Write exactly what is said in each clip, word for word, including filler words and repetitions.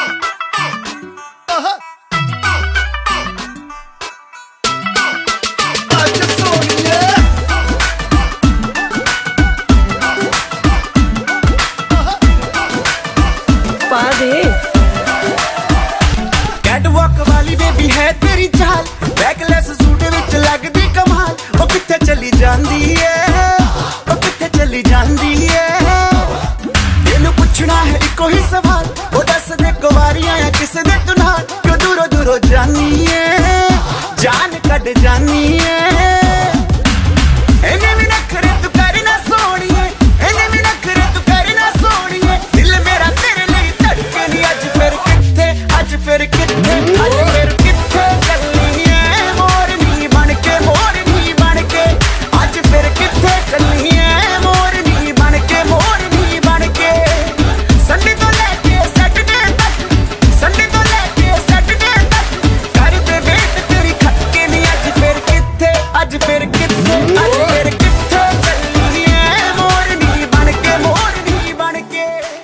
Catwalk वाली baby है तेरी चाल, बैकलेस सूट विच लगदी कमाल। ओ किथे चली जांदी है, ओ किथे चली जांदी है। तेनू पुछना है इको ही सवाल, ओ दस दे कुवारियां या किस दे तू नाल। क्यों दूरों दूरों जानी है, जान कट जानी है। इन्हें भी नखरे तू करना सोनिए, इन्हें भी नखरे तू करना सोनिए। दिल मेरा तेरे लिए धड़के नी अज फिर किथे, अज फिर किथे, अज फिर किथे चलनी है मोरनी बनके, मोरनी बनके। अज फिर किथे चलनी है मोरनी बनके, मोरनी बनके। संडे तो लेके सैटरडे तक, संडे तो लेके सैटरडे तक कर दे वेट तेरी खटके नी। अज फिर किथे, अज फिर किथे, अज फिर किथे चलनी है मोरनी बनके, मोरनी बनके।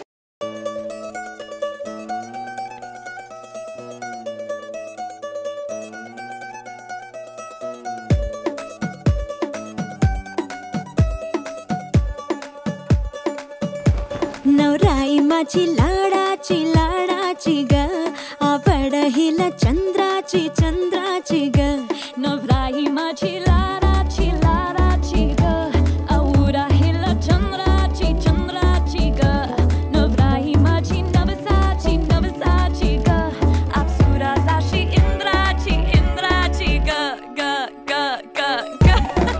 नवराई माझी लाडाची लाडाची ग, आवड हिला चंद्राची चंद्राची ग। नवराई माझी लाडाची लाडाची ग, आवड हिला चंद्राची चंद्राची ग। नवराई माझी नवसाची नवसाची ग, अप्सराची इंद्राची इंद्राची ग ग ग ग ग।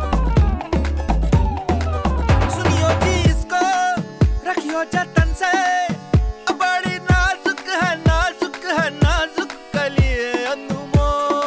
सुनियो जी इसको, रखियो जतन से, बड़ी नाजुक है नाजुक है नाजुक कलिए अनमोल,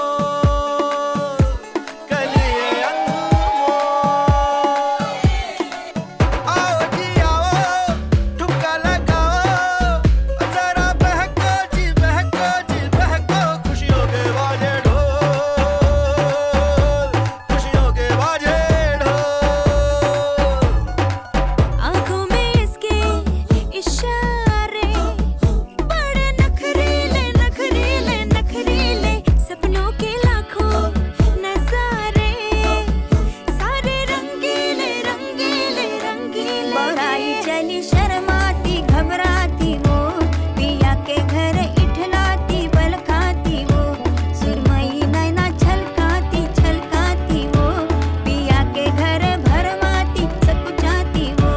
कलिए अनमोल। आओ जी आओ, ठुमका लगाओ, जरा बहको जी बहको जी बहको। खुशियों के बाजे ढोल, खुशियों के बाजे ढोल। आँखों में इसके इशारे, बड़े नखरीले नखरीले नखरीले। सपनों के लाखों नजारे, सारे रंगीले रंगीले रंगीले। बड़ाई चली शर्माती घबराती वो, पिया के घर इठलाती बल खाती वो। सुरमई नैना छलकाती छलकाती वो, पिया के घर भरमाती सकुचाती वो।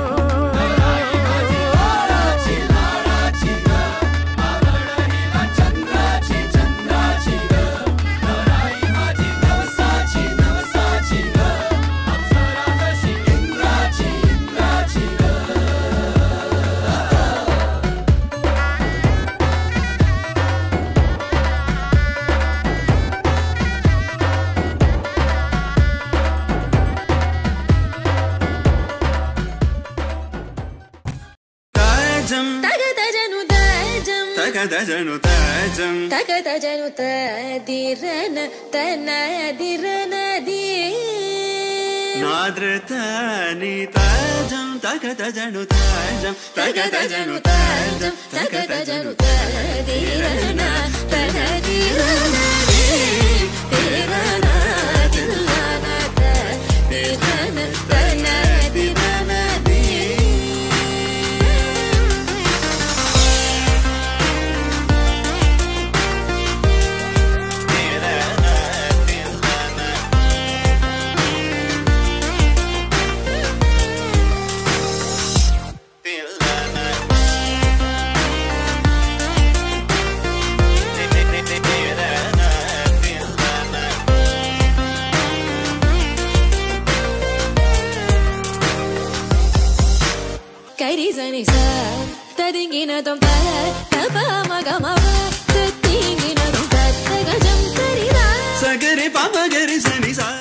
ताजम तगत जनु तजम, तगत जनु ताजम, तगत जनु तदिरन तनदिरन दी। नाद्रतानि ताजम, तगत जनु ताजम, तगत जनु तजम, तगत जनु तदिरन तनदिरन दी। तिरन दिलन तदिरन तनदिरन दी। Kairi zani sa, tadingina tom ta, tapa magama va, tadingina tom ta, tagajam karira. सगरे पापा गरे सनी सा।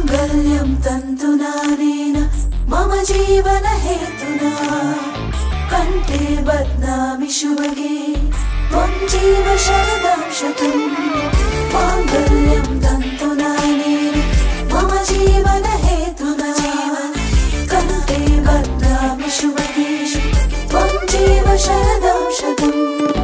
माङ्गल्यं तन्तुनानेन मम जीवन हेतुना कण्ठे बध्नामि शुभगे त्वं जीव शरदं शतम् माङ्गल्यं तन्तुनानेन मम जीवन हेतुना कण्ठे बध्नामि शुभगे त्वं जीव शरदं शतम्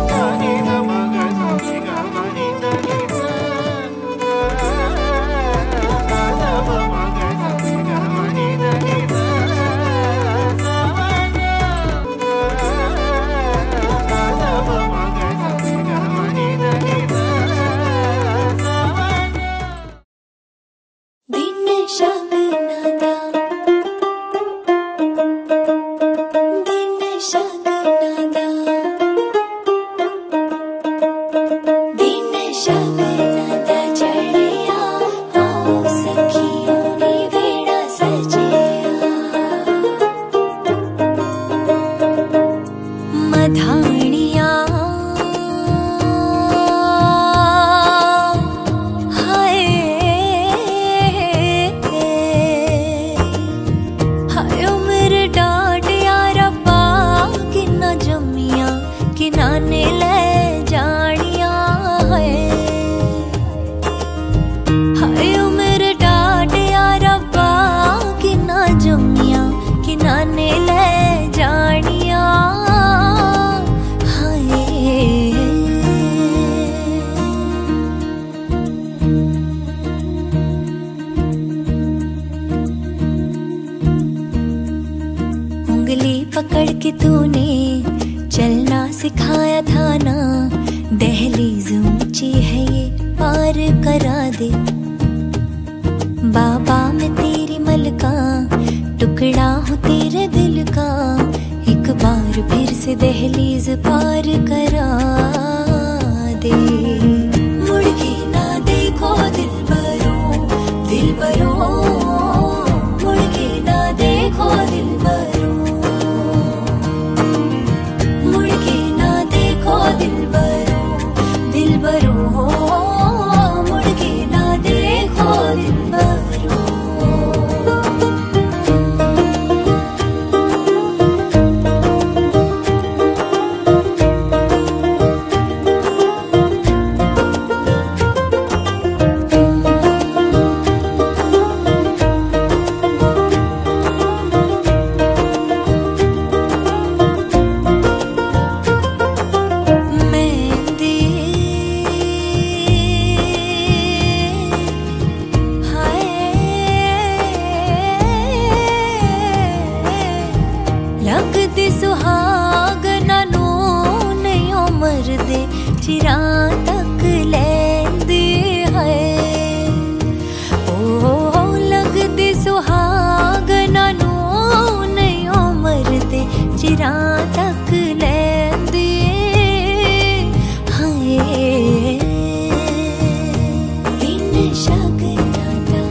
पकड़ के तूने चलना सिखाया था ना, दहलीज ऊंची है ये पार करा दे। बाबा मैं तेरी मलका, टुकड़ा हूँ तेरे दिल का, एक बार फिर से दहलीज पार करा दे। मुड़ के ना देखो दिल बरो, दिल बरो, मुड़ के ना देखो दिल बरो, मुड़ के ना देखो दिल बरो, दिल बरो, मुड़ के ना देखो दिल बरो। लगदी सुहागना नू नहीं उमर दे, चिरा तक लैंदी है। ओ लगदी सुहागना नू नहीं उमर दे, चिरा तक लैंदी है। दिन शगना दा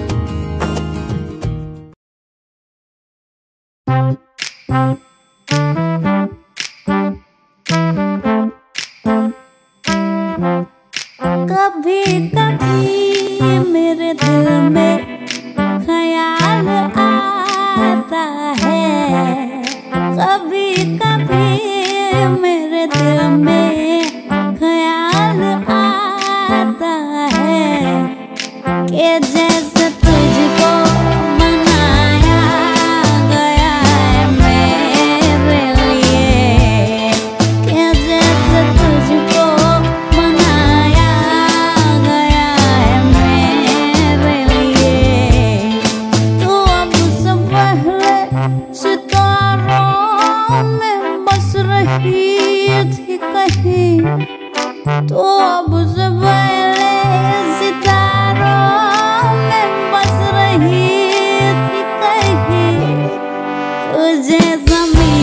कभी कभी मेरे दिल में ख्याल आता है, कभी कभी मेरे दिल में ख्याल आता है कि जैसे तुझको बनाया गया है मेरे लिए, कि जैसे तुझको बनाया गया है मेरे लिए। तू अब से पहले सितारों में बस रही थी कहीं, तू अब से पहले सितारों में बस रही थी कहीं। तुझे ज़मीन